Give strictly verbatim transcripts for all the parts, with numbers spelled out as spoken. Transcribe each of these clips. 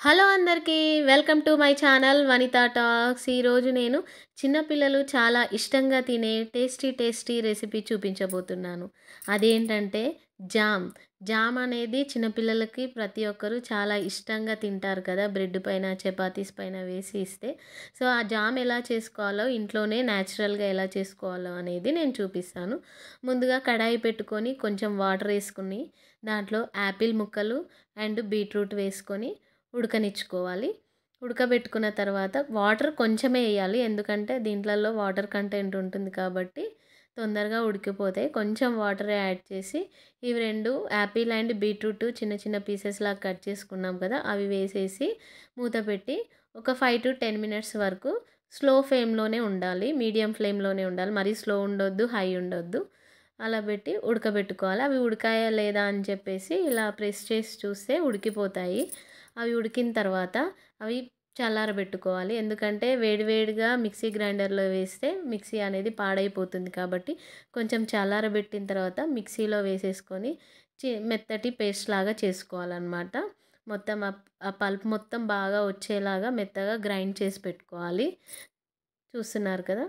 Hello అందరికీ welcome to my channel Vanitha talks. ఈరోజు నేను చిన్నపిల్లలు చాలా ఇష్టంగా తినే టేస్టీ టేస్టీ రెసిపీ చూపించబోతున్నాను. అదేంటంటే జామ్. జామ్ అనేది చిన్నపిల్లలకి ప్రతి ఒక్కరు చాలా ఇష్టంగా తింటారు కదా, బ్రెడ్ పైన చపాతీస్ పైన వేసి ఇస్తే. సో ఆ జామ్ ఎలా చేసుకోవాలో, ఇంట్లోనే న్యాచురల్గా ఎలా చేసుకోవాలో అనేది నేను చూపిస్తాను. ముందుగా కడాయి పెట్టుకొని కొంచెం వాటర్ వేసుకుని దాంట్లో యాపిల్ ముక్కలు అండ్ బీట్రూట్ వేసుకొని ఉడకనిచ్చుకోవాలి. ఉడకబెట్టుకున్న తర్వాత వాటర్ కొంచెమే వేయాలి, ఎందుకంటే దీంట్లలో వాటర్ కంటెంట్ ఉంటుంది కాబట్టి తొందరగా ఉడికిపోతాయి. కొంచెం వాటర్ యాడ్ చేసి ఇవి రెండు యాపిల్ అండ్ బీట్రూట్ చిన్న చిన్న పీసెస్ లాగా కట్ చేసుకున్నాం కదా, అవి వేసేసి మూత పెట్టి ఒక ఫైవ్ టు టెన్ మినిట్స్ వరకు స్లో ఫ్లేమ్లోనే ఉండాలి, మీడియం ఫ్లేమ్లోనే ఉండాలి. మరీ స్లో ఉండొద్దు, హై ఉండొద్దు. అలా పెట్టి ఉడకబెట్టుకోవాలి. అవి ఉడికాయా లేదా అని చెప్పేసి ఇలా ప్రెస్ చేసి చూస్తే ఉడికిపోతాయి. అవి ఉడికిన తర్వాత అవి చల్లారబెట్టుకోవాలి, ఎందుకంటే వేడివేడిగా మిక్సీ గ్రైండర్లో వేస్తే మిక్సీ అనేది పాడైపోతుంది కాబట్టి కొంచెం చల్లారబెట్టిన తర్వాత మిక్సీలో వేసేసుకొని చి మెత్తటి పేస్ట్ లాగా చేసుకోవాలన్నమాట. మొత్తం ఆ పల్ప్ మొత్తం బాగా వచ్చేలాగా మెత్తగా గ్రైండ్ చేసి పెట్టుకోవాలి. చూస్తున్నారు కదా,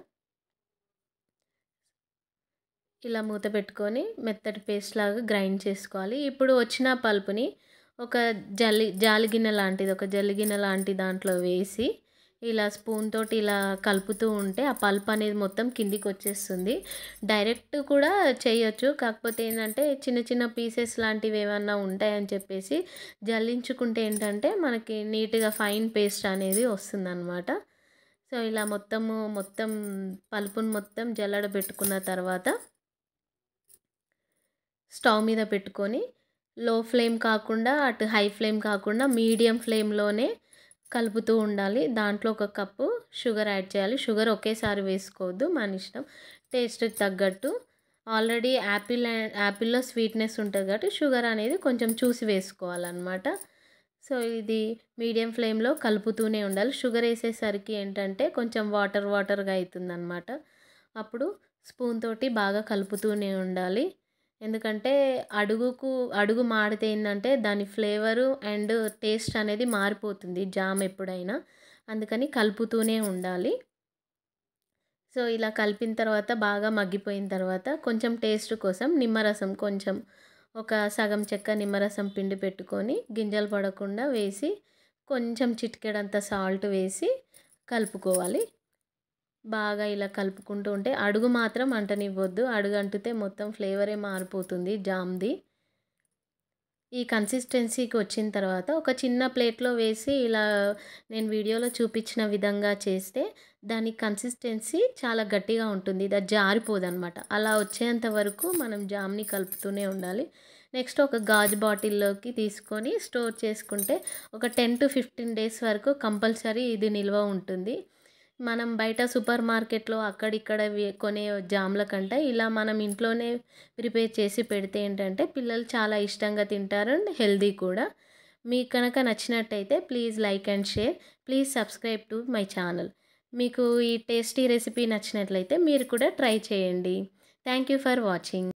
ఇలా మూత పెట్టుకొని మెత్తటి పేస్ట్ లాగా గ్రైండ్ చేసుకోవాలి. ఇప్పుడు వచ్చిన పల్పుని ఒక జల్లి జాలి గిన్నె లాంటిది ఒక జల్లి గిన్నె లాంటి దాంట్లో వేసి ఇలా స్పూన్ తోటి ఇలా కలుపుతూ ఉంటే ఆ పల్ప్ అనేది మొత్తం కిందికి వచ్చేస్తుంది. డైరెక్ట్ కూడా చేయొచ్చు, కాకపోతే ఏంటంటే చిన్న చిన్న పీసెస్ లాంటివి ఏమన్నా ఉంటాయని చెప్పేసి జల్లించుకుంటే ఏంటంటే మనకి నీట్గా ఫైన్ పేస్ట్ అనేది వస్తుందన్నమాట. సో ఇలా మొత్తము మొత్తం పల్పును మొత్తం జల్లడ పెట్టుకున్న తర్వాత స్టవ్ మీద పెట్టుకొని లో ఫ్లేమ్ కాకుండా అటు హై ఫ్లేమ్ కాకుండా మీడియం ఫ్లేమ్లోనే కలుపుతూ ఉండాలి. దాంట్లో ఒక కప్పు షుగర్ యాడ్ చేయాలి. షుగర్ ఒకేసారి వేసుకోవద్దు, మన ఇష్టం, టేస్ట్కి తగ్గట్టు. ఆల్రెడీ యాపిల్ యాపిల్లో స్వీట్నెస్ ఉంటుంది కాబట్టి షుగర్ అనేది కొంచెం చూసి వేసుకోవాలన్నమాట. సో ఇది మీడియం ఫ్లేమ్లో కలుపుతూనే ఉండాలి. షుగర్ వేసేసరికి ఏంటంటే కొంచెం వాటర్ వాటర్గా అవుతుందన్నమాట. అప్పుడు స్పూన్ తోటి బాగా కలుపుతూనే ఉండాలి, ఎందుకంటే అడుగుకు అడుగు మాడితే ఏంటంటే దాని ఫ్లేవరు అండ్ టేస్ట్ అనేది మారిపోతుంది జామ్ ఎప్పుడైనా, అందుకని కలుపుతూనే ఉండాలి. సో ఇలా కలిపిన తర్వాత బాగా మగ్గిపోయిన తర్వాత కొంచెం టేస్ట్ కోసం నిమ్మరసం, కొంచెం ఒక సగం చెక్క నిమ్మరసం పిండి పెట్టుకొని గింజలు పడకుండా వేసి కొంచెం చిటికెడంత సాల్ట్ వేసి కలుపుకోవాలి. బాగా ఇలా కలుపుకుంటూ ఉంటే అడుగు మాత్రం అంటనివ్వద్దు, అడుగు అంటితే మొత్తం ఫ్లేవరే మారిపోతుంది జామ్ది. ఈ కన్సిస్టెన్సీకి వచ్చిన తర్వాత ఒక చిన్న ప్లేట్లో వేసి ఇలా నేను వీడియోలో చూపించిన విధంగా చేస్తే దాని కన్సిస్టెన్సీ చాలా గట్టిగా ఉంటుంది, ఇది జారిపోదన్నమాట. అలా వచ్చేంత వరకు మనం జామ్ని కలుపుతూనే ఉండాలి. నెక్స్ట్ ఒక గాజు బాటిల్లోకి తీసుకొని స్టోర్ చేసుకుంటే ఒక టెన్ టు ఫిఫ్టీన్ డేస్ వరకు కంపల్సరీ ఇది నిల్వ ఉంటుంది. మనం బయట సూపర్ మార్కెట్లో అక్కడిక్కడ కొనే జామ్ల కంటే ఇలా మనం ఇంట్లోనే ప్రిపేర్ చేసి పెడితే ఏంటంటే పిల్లలు చాలా ఇష్టంగా తింటారు అండ్ హెల్దీ కూడా. మీకు కనుక నచ్చినట్టయితే please like and share, please subscribe to my channel. మీకు ఈ టేస్టీ రెసిపీ నచ్చినట్లయితే మీరు కూడా ట్రై చేయండి. Thank you for watching.